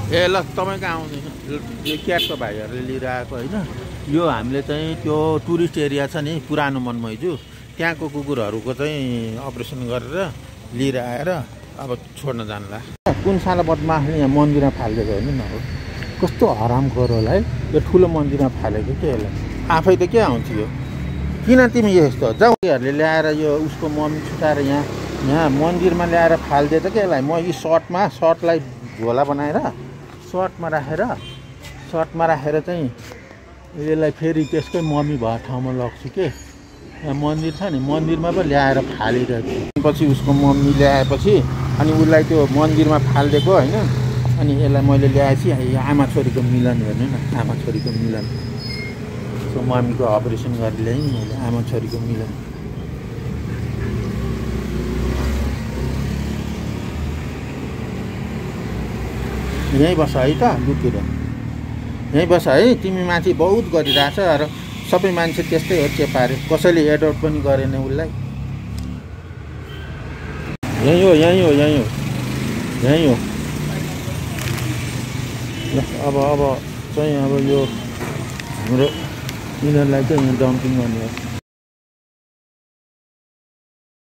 ए ल तपाईँको आउने यो क्याटको भाइहरूले लिएर आएको होइन। यो हामीले चाहिँ त्यो टुरिस्ट एरिया छ नि पुरानो मनमैजू, त्यहाँको कुकुरहरूको चाहिँ अपरेसन गरेर लिएर आएर अब छोड्न जानला। कुन साला बदमासले यहाँ मन्दिरमा फालिदिएको होइन न हो, कस्तो हरामखोर होला है यो ठुलो मन्दिरमा फालेको के होला। आफै त के आउँछ यो, किन तिमी यस्तो जाउहरूले ल्याएर यो उसको मम्मी छुटाएर यहाँ मन्दिरमा ल्याएर फालिदिए त के यसलाई। म यी सर्टलाई झोला बनाएर सर्टमा राखेर चाहिँ यसलाई फेरि त्यसकै मम्मी भएको ठाउँमा लग्छु के। यहाँ मन्दिर छ नि, मन्दिरमा पो ल्याएर फालिरहेको छु। पछि उसको मम्मी ल्याएपछि अनि उसलाई त्यो मन्दिरमा फालिदिएको होइन। अनि यसलाई मैले ल्याएपछि आमा छोरीको मिलन, हेर्नु न आमा छोरीको मिलन। सो मम्मीको अपरेसन गरेर ल्याएँ मैले आमा छोरीको मिलन। यहीँ बस है त लुकेर, यहीँ बस है। तिमी माथि बहुत गरिरहेछ र सबै मान्छे त्यस्तै हो, चेपारे कसैले एडप्ट पनि गरेन उसलाई। यहीँ हो अब चाहिँ अब यो हाम्रो यिनीहरूलाई चाहिँ यहाँ डम्पिङ गर्ने हो।